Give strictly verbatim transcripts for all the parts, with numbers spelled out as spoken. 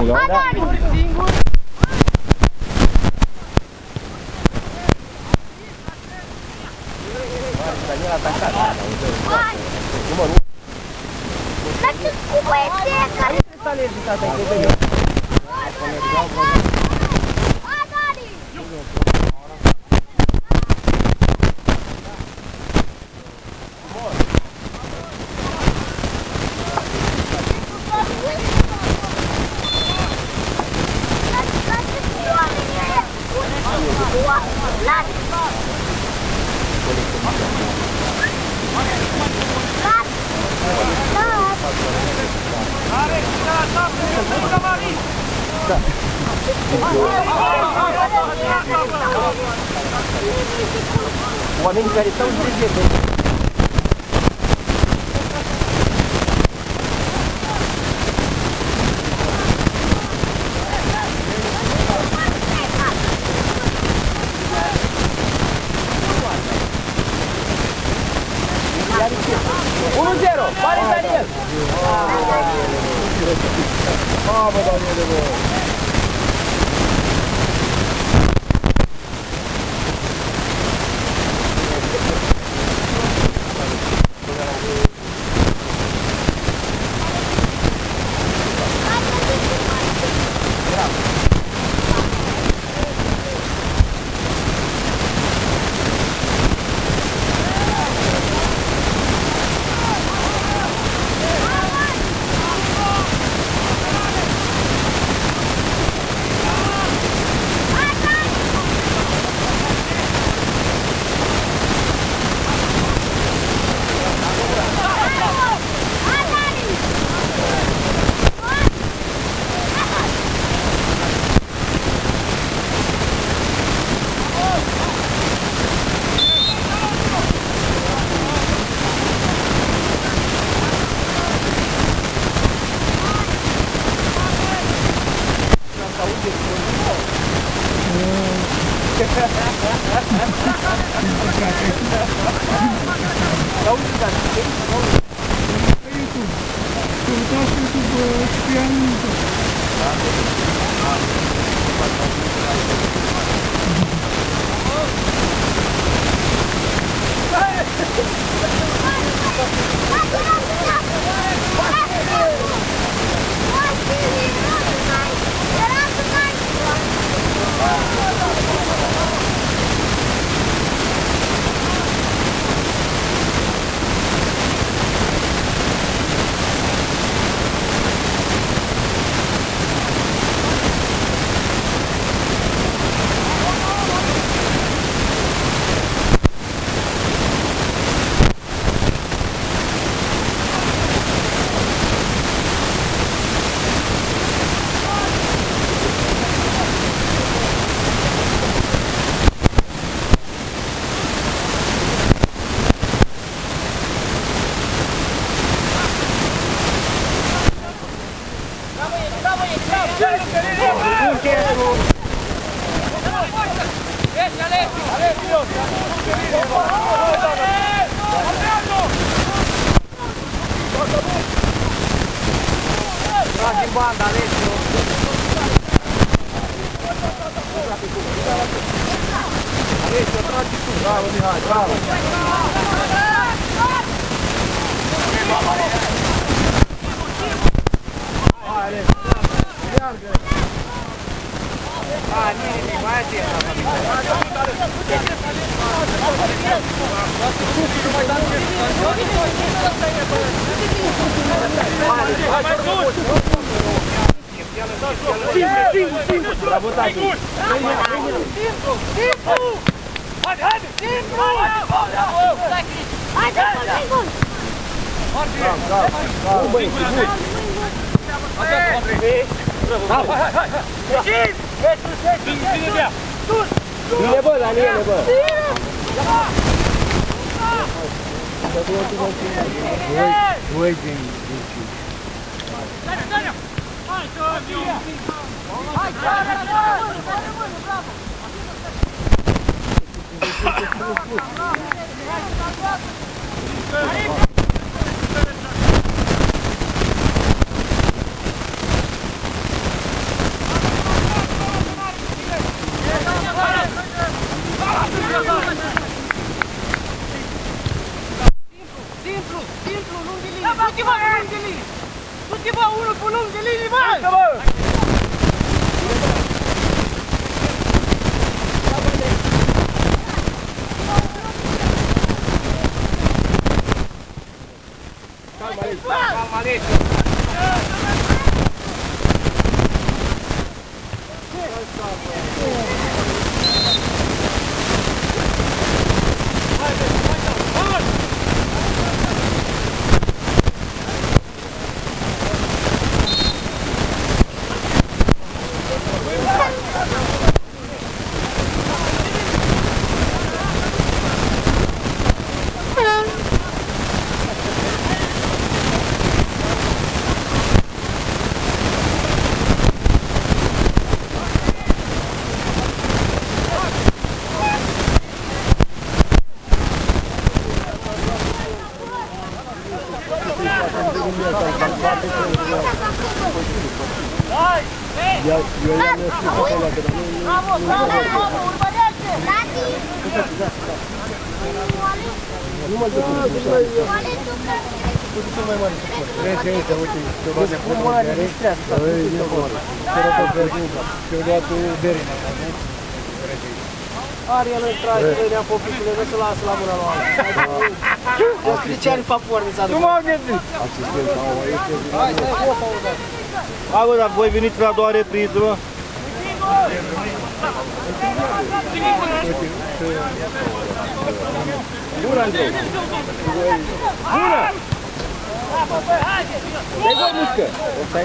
Oamenii care stau în trezire. unu zero, pare Daniel! Mamă, Daniele, bă! Tragi în banda, Alessio! Alessio, tragi tu! Bravo, Mihai, bravo! Hai, Alessio! Meargă! Hai, nini, mai atent! Singur, singur! Bravo, tati! Simplu! Simplu! Haide, haide! Simplu! Haide, singur! Bravo, bravo! Bravo, băi, sigur! Bravo, hai, hai, hai! Ieșiți! Bine, bine! Bine, bă, Daniele, bă! Doi din cinci. Daniel, Daniel! Hai, Daniel! Hai, Daniel! Bravo! Simplu, simplu, lung de linie. Du-te, bă, lung de linie. Du-te, bă, unul cu lung de linie, bă! Calma, Alexio. Bravo, bravo, bravo, urmărește! Tati! Nu mă duc. Oale tu că... Trece, uite, uite, te-o luat de foto de bere. Băi, e foto. Te-o luat de bere. Te-o luat de bere. Are el în traje, venea copicule, nu se lasă la mâna lui altul. De ce are papuar mi s-a Nu m-am gândit. Hai, stai cu o pauză. Hai, bă, dar voi veniți la a doua repriză, bă? Bună, Andrei! Bună! Dai voi mușcă! Stai!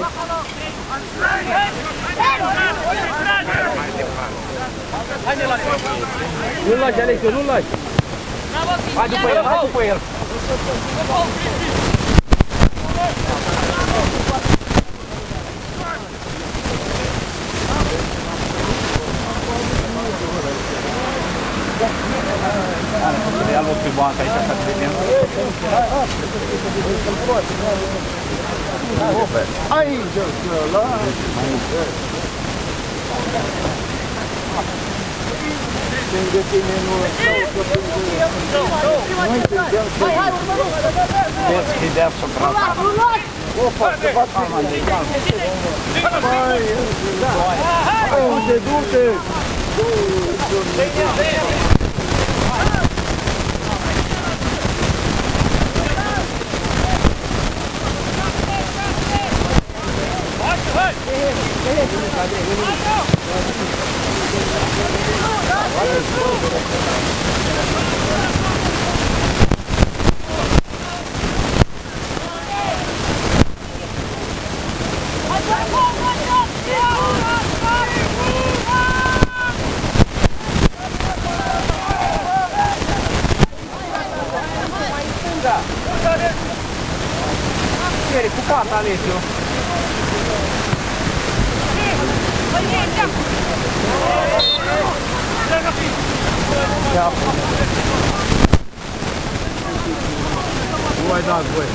Nu-l lași, Alexio, nu-l lași! Hai după el, hai după el! Ia loc pe banca aici, să vedem. Aici, ăla! Lângă tine nu... Hai, hai, urmărește! Vezi că-i deasupra. Opa, se bat pe mine! Hai, du-te, du-te! Ieri, cu pata, Alexio! Nu mai dați voi!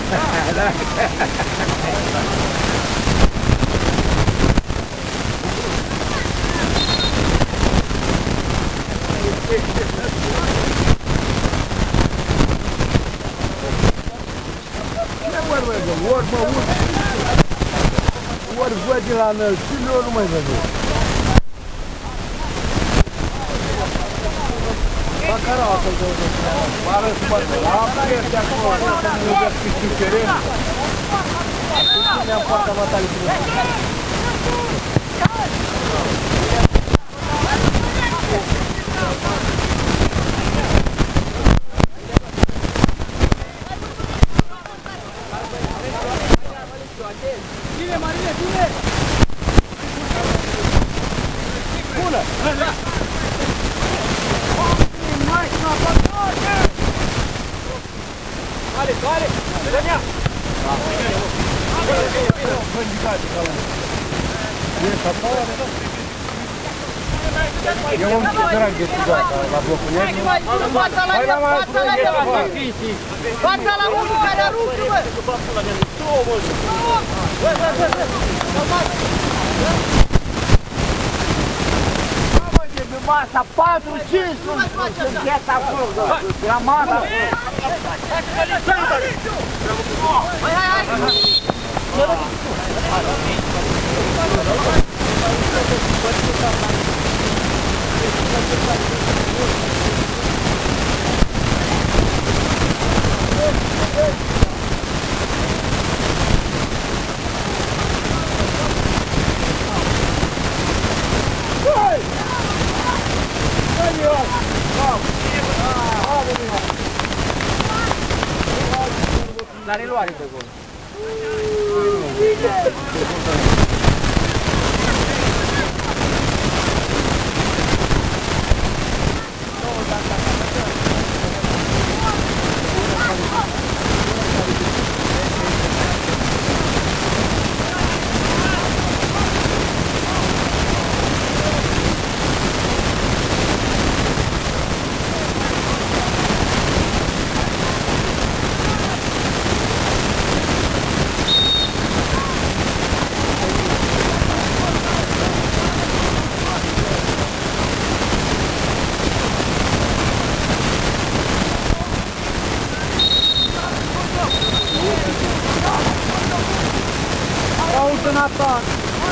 Ori mă urc, ori văd de la înălțime, ori nu mai văd. Bacăra acolo de unde se ia. Pară să mă apres de acolo, să nu iubesc pe teren. Ne-am poarta matale cu noi. Bine, Marine, bine! Bună! Alex, Alex! Dă-mi-a! Eu am drag de țigată la blocul negru. Fața la ea, fața la ea! Fața la unul care a rupt, bă! Bă, bă, bă, bă! masa, patru, cinci, sunt gheata acolo, gramada acolo. Hai, hai, hai! La riluare pe gol. Nathan!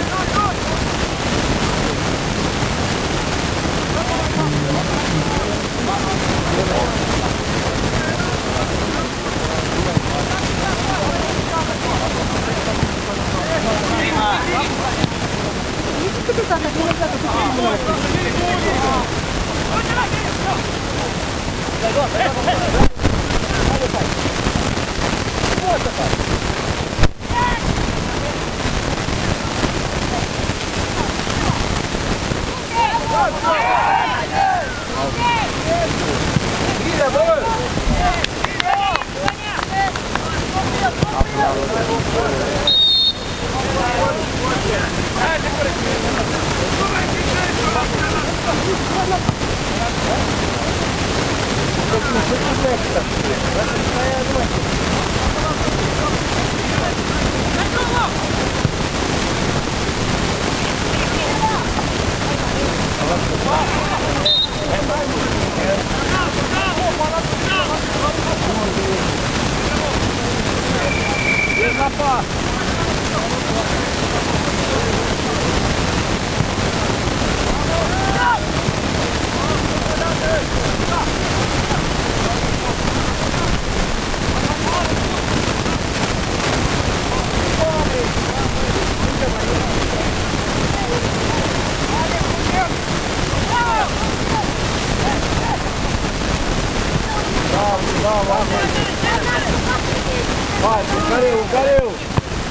Vai, cadê o, cadê o?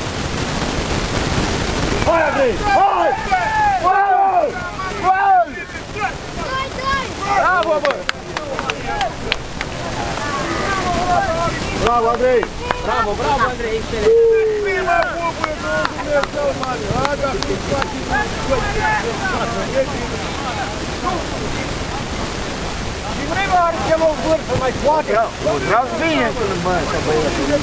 Vai, Andrei! Vai! Vai! Vai! Bravo, amor! Bravo, Andrei! Bravo, bravo, Andrei! Excelente! Primeiro que eu vou for mais forte. Vreau bine până în bani, băieți.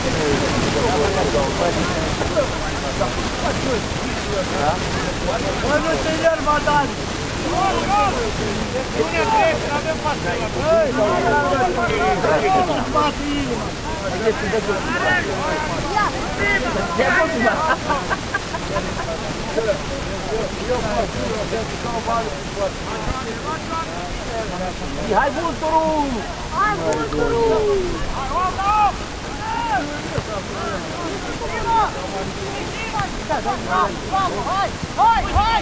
Mă nu te ieri, Madan. Bine trec, avem față. Spate inima. Hai vulturul! Hai vulturul! Hai! Hai! Hai!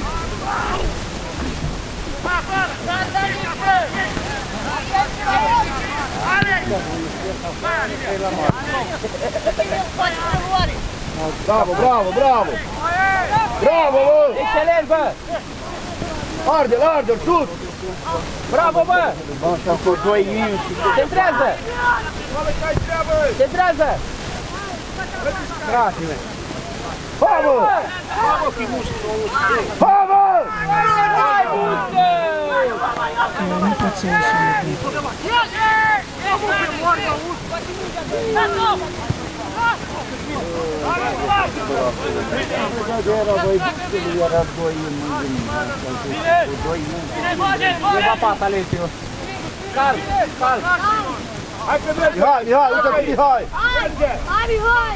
Bravo, bravo, bravo! Bravo, bă! Excelent, bă! Arde-l, arde-l, sus! Bravo, bă! Asta cu doi inși! Centrează! Centrează! Grazie! Hai, bă! Hai, bă! Hai, Buscă! Nu pot să ieși. Ia! Ia! Era doi, era doi în doi în Leva pata, Alesio. Cal, cal. Hai pe merge! Mihai, Mihai, uite-te Mihai! Hai! Hai, Mihai!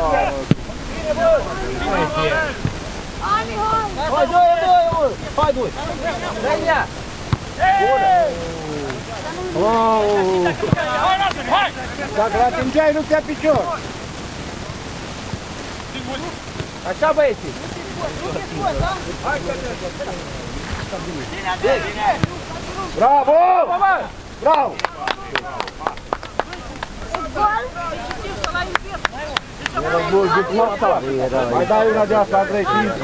Hai, Mihai! Hai, doi, doi, doi! Hai, doi! Dai-ia! Dacă l atingeai, nu te-a picior! Așa, băieții! Bravo! Bravo! Era gol de plata! Mai dai una de asta, Andrei, cinci!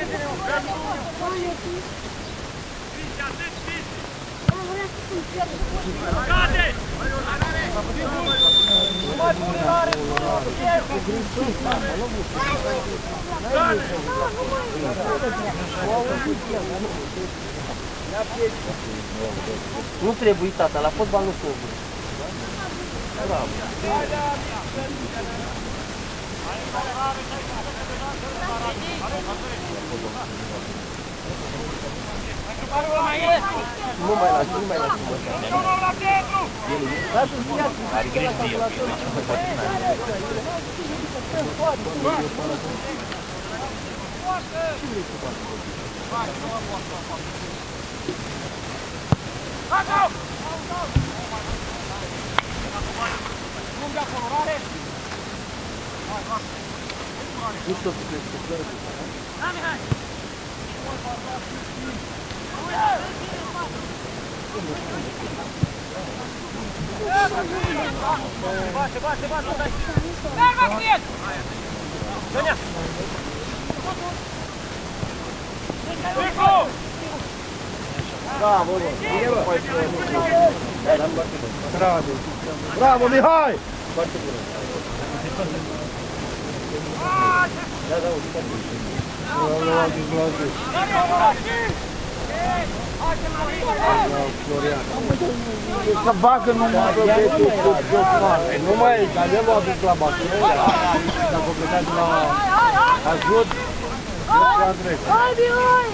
Nu trebuie, tata, la fotbal nu trebuie. Bravo. Nu mai lași, nu mai lași. Are grijă de el. Nu știu să crezi că fără cu tare. Bate, bate, bate! Merg, Macriet! Dă-nea! Bravo, bravo! Bravo, Mihai! Foarte bună! Da, da, uite! Să bagă numai băietul cu jos mare. Nu mai e, dar el l-a dus la Barcelona. S-a completat la ajut. Hai, Mihai!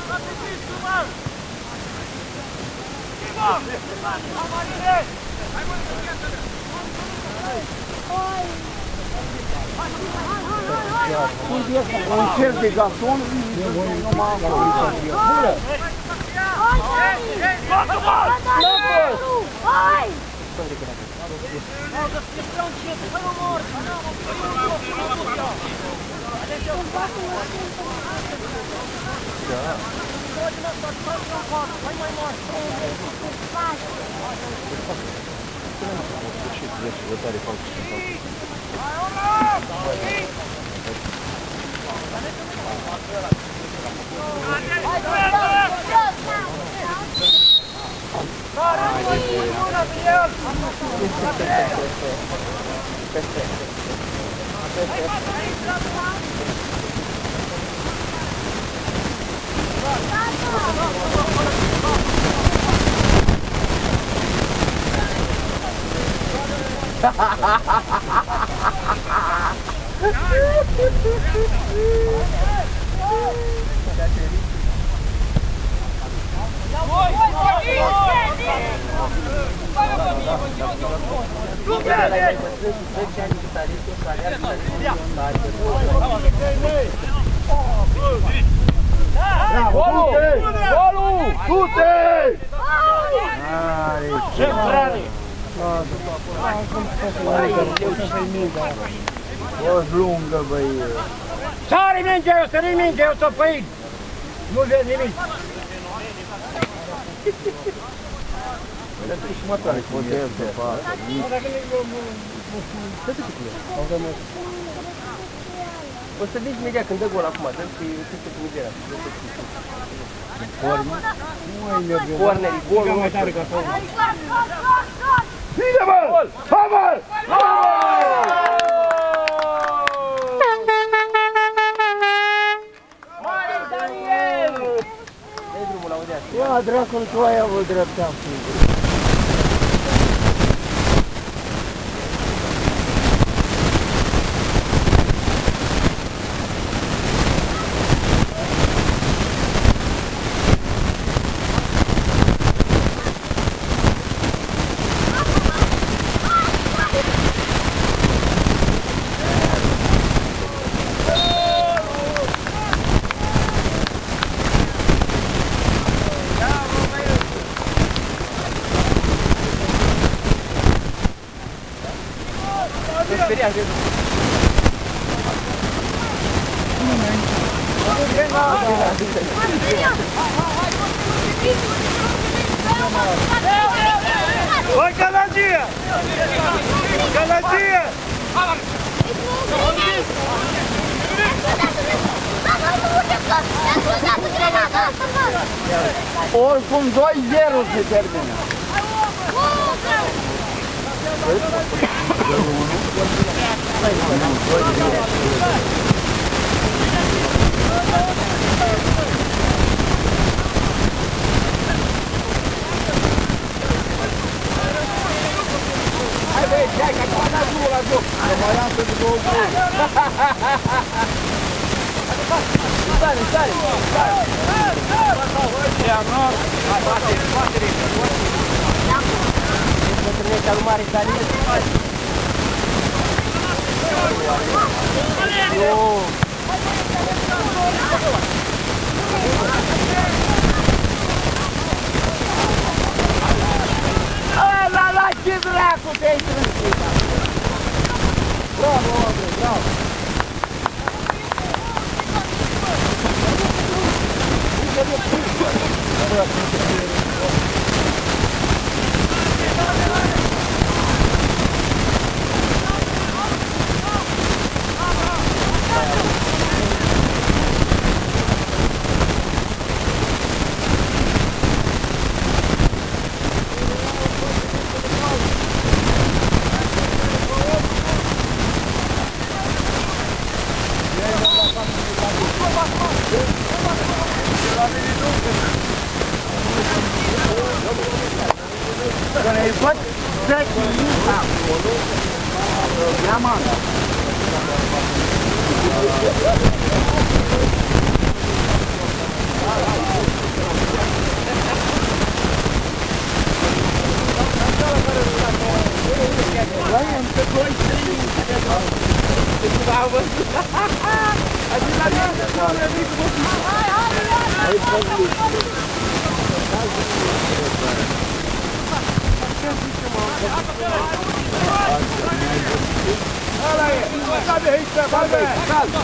Un cer de gason, nu m-a acolo. Bună! Hai, Hai! Bravo, Golul! du-te! Ce brani! O lungă, băi! Sari mingea, eu sări mingea, eu săpăit! Nu vezi nimic! Pentru jumătate, putem să facă. O să vezi imediat când dă gol acum, dă și uite cu Nigeria. Corneri, gol mai tare ca să Bine, bă! Gol! Hai, bă! Mare Daniel! Dă-i drumul la udea. Ia, dracul, tu ai avut dreptate. Maria, gente. Vai, Canadinha! Canadinha! Oricum doi zero se termină. Hai băieți, hai, că acum n-ați drumul la joc. Că mai am pentru două gol. Stare, stare, stare. Ia, nu? Hai, bate, bate, bate. Mă trăiește al mare italian. La, la, ce dracu te-ai trântit? Bravo, Andrei, bravo. Ai văd? Dă-ți mica acolo. Ia manda. Vai, încă doi, trei. Hai, hai, Ăla e! Sabe aici pe balbe! Calma!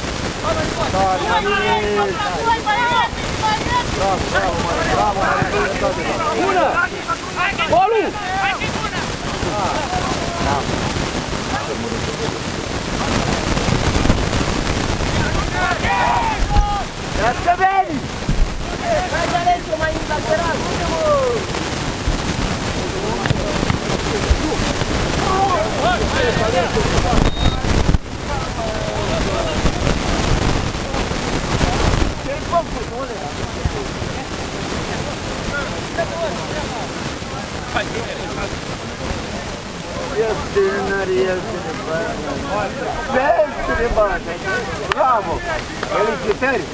Bravo, bravo, bravo! Bună! Bolu! Să veni! Hai de dentro, mai în lateral! Este nărie, este de bani. Este de bani. Bravo! Felicitări!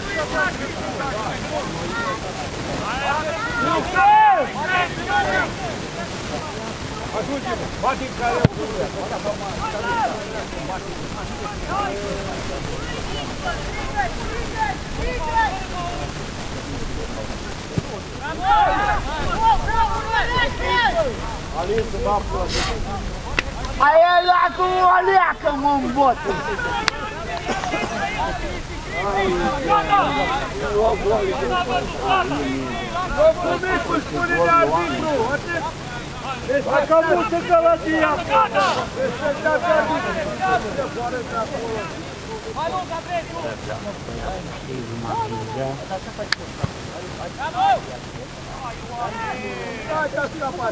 Ajunge-mă! Bate-i care o curie! Alin, să mă apă! Aia la cu o leacă, mă-n botă! Locul spune de arbitru! Este ca multă călătia! Respectați arbitru! Hai, nu, Gabriel, nu! Hai, te-a scăpat!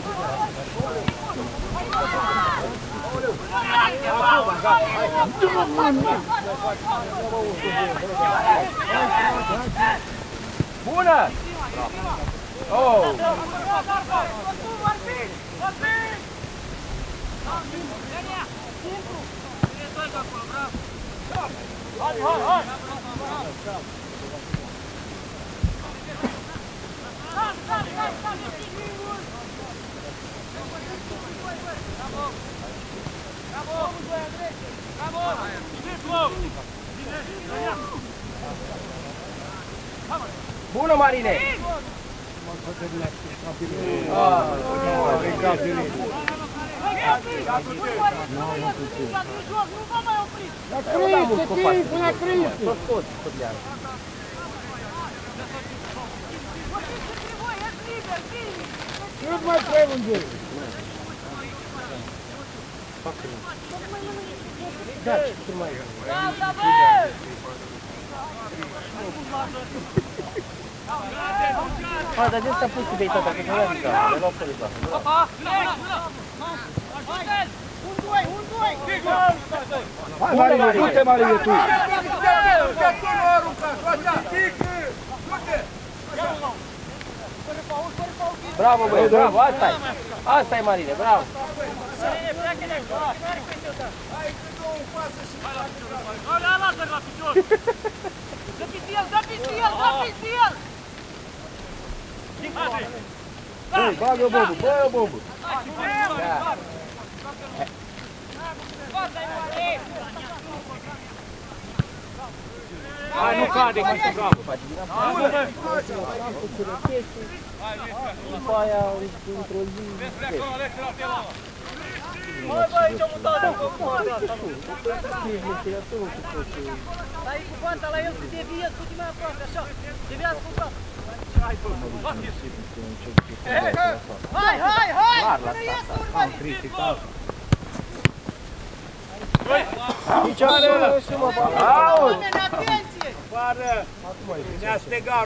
Bună! Oh! Hai, hai, hai! Bună, Marine! Nu vă mai opriți! La Cristi, timpul, la Cristi! Cât mai trebuie? Da, ce mai e? Gata, bă! Ha, dar de asta pus de tata, că nu adică, de la fel de Un, doi, un, doi! Hai, Marie, du-te, Marie, tu! Bravo, băi, bravo, asta e! Asta e, Marine, bravo! Lasă-l la picior! Dă piti el, dă piti el, dă piti el! Ei, bagă bombul, bagă bombul! Hai, nu cade, mai știu, bravo! După aia, într-o zi... Hai, bă, aici-o mutat în comoară asta, nu? Stai cu panta la el să deviezi puțin mai aproape, așa. Deviază cu panta. Hai, hai, hai! Până ies urmărit! Nici are ăla! Oameni, atenție! Pară! Ne-a stegat!